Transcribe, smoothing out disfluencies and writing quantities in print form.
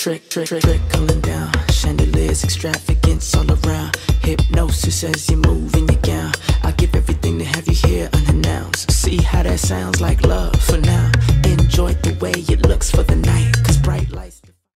trickling down. Chandeliers, extravagance all around. Hypnosis as you move in your gown. I give everything to have you here unannounced. See how that sounds like love for now.